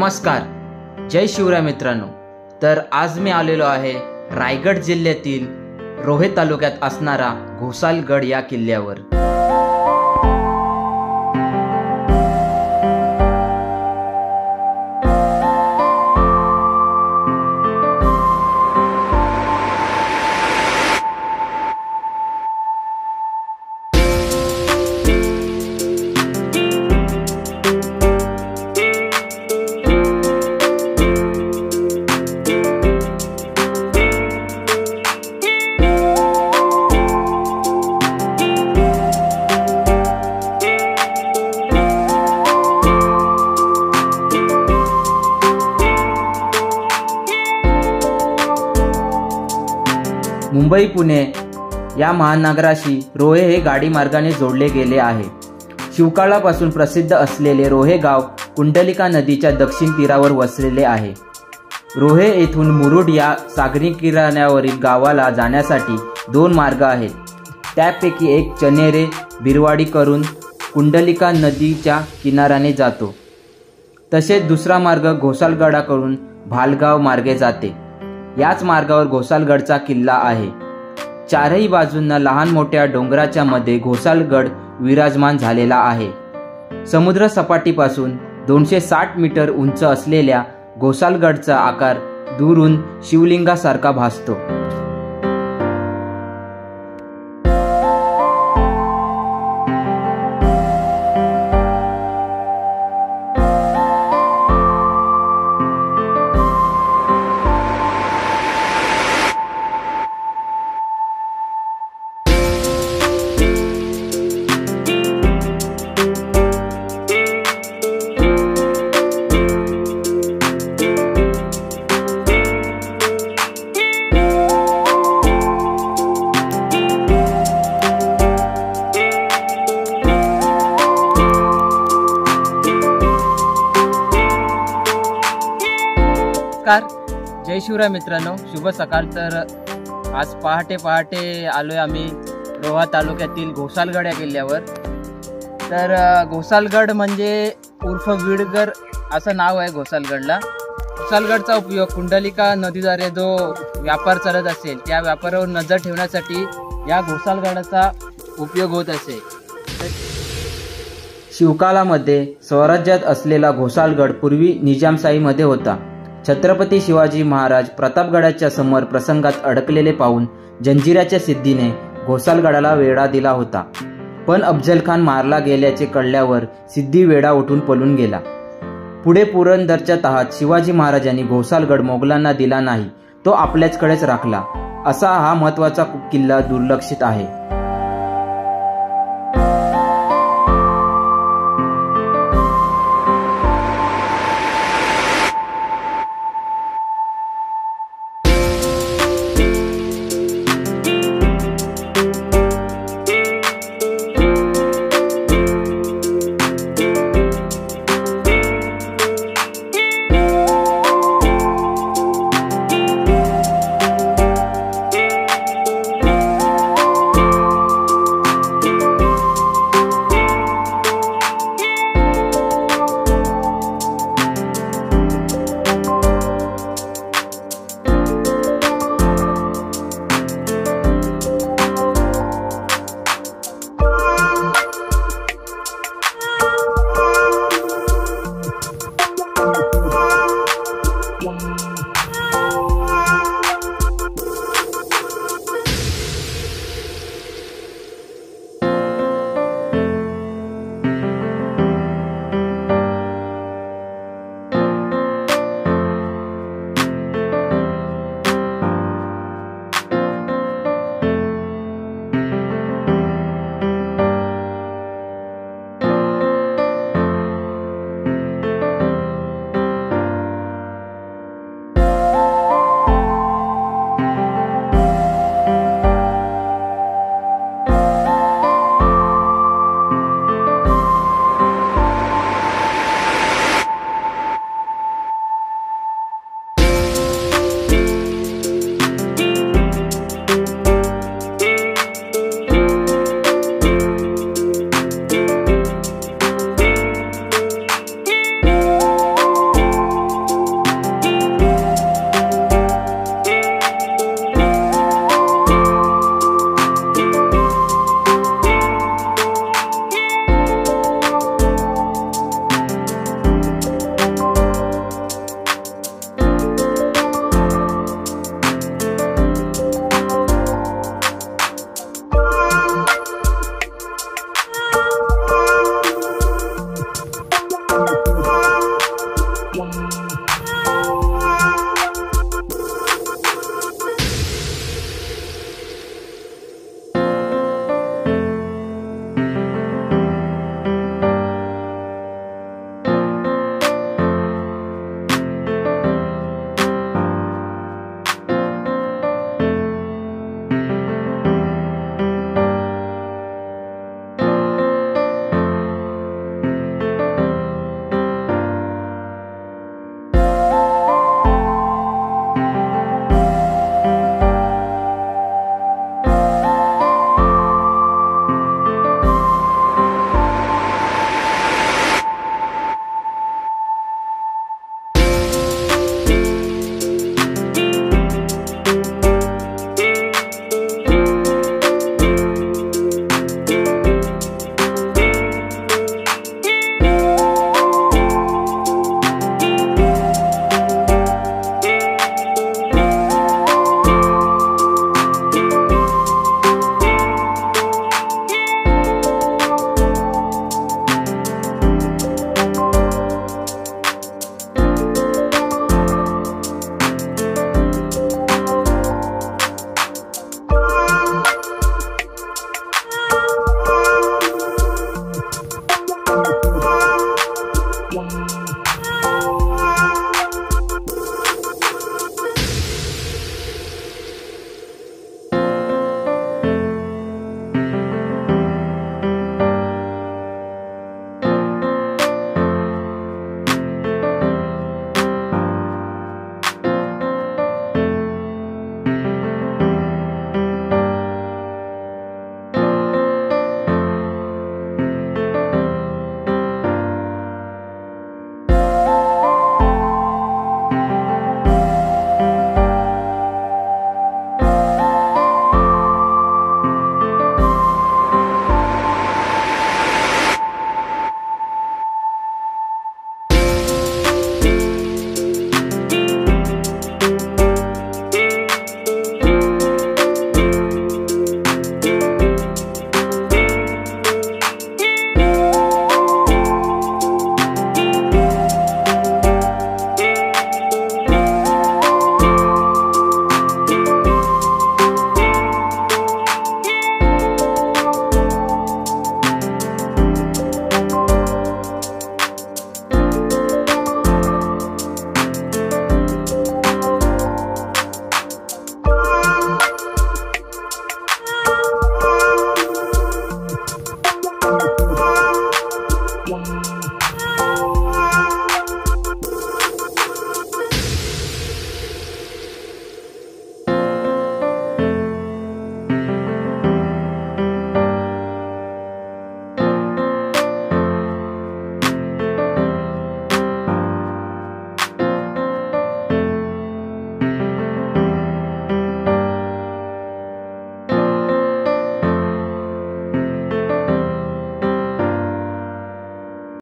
नमस्कार, जय शिवराय मित्रांनो। तर आज मी आलेलो आहे रायगड जिल्ह्यातील रोहे तालुक्यात असणारा घोसालगड या किल्ल्यावर। मुंबई पुणे या महानगराशी रोहे हे गाडी मार्गाने जोडले गेले आहे। शिवकाळापासून प्रसिद्ध असलेले रोहे गाव कुंडलिका नदीच्या दक्षिण तीरावर वसलेले आहे। रोहे येथून मुरुड या सागरी किनाऱ्यावरील गावाला जाण्यासाठी दोन मार्ग आहेत। त्यापैकी एक चनेरे बिरवाडी करून कुंडलिका नदीच्या किनाऱ्याने जातो, तसेच दुसरा मार्ग घोसालगडाकडून भालगाव मार्गे जाते। याच मार्गावर घोसालगडचा किल्ला आहे। चारही बाजूंना लहान मोठ्या डोंगराच्या मध्ये घोसालगड विराजमान झालेला आहे। समुद्र सपाटीपासून 260 मीटर उंच असलेल्या घोसालगडचा आकार दूरून शिवलिंगासारखा भासतो। जय शिवराय मित्रांनो, शुभ सकाळ। तर आज पहाटे आलोय आम्ही रोहा तालुक्यातील घोसालगड या किल्ल्यावर। तर घोसालगड म्हणजे उर्फ विडगर असं नाव आहे घोसालगडला। घोसालगडचा उपयोग कुंडलिका नदीद्वारे जो व्यापार चालत असेल त्या व्यापारावर नजर ठेवण्यासाठी या घोसालगडाचा उपयोग होत असे। शिवकाळामध्ये स्वराज्यात असलेला घोसालगड पूर्वी निजामशाहीमध्ये होता। छत्रपती शिवाजी महाराज प्रतापगडाच्या समोर प्रसंगात अडकलेले पाहून जंजिराच्या सिद्धीने घोसालगडाला वेढा दिला होता, पण अफजलखान मारला गेल्याचे कळल्यावर सिद्धी वेढा उठून पळून गेला। पुढे पुरंदरच्या तहात शिवाजी महाराजांनी घोसालगड मोगलांना दिला नाही, तो आपल्याचकडेच राखला। असा हा महत्त्वाचा किल्ला दुर्लक्षित आहे।